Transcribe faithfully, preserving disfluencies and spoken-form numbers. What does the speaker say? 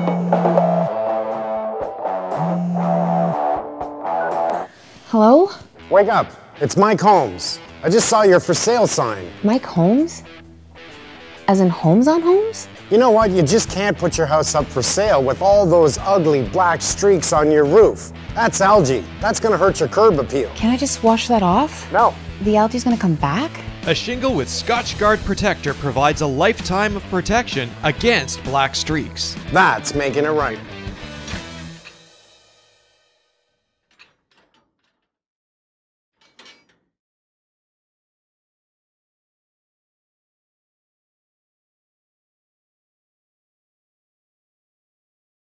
Hello? Wake up. It's Mike Holmes. I just saw your for sale sign. Mike Holmes? As in Holmes on Holmes? You know what? You just can't put your house up for sale with all those ugly black streaks on your roof. That's algae. That's gonna hurt your curb appeal. Can I just wash that off? No. The algae's gonna come back? A shingle with Scotchgard Protector provides a lifetime of protection against black streaks. That's making it right.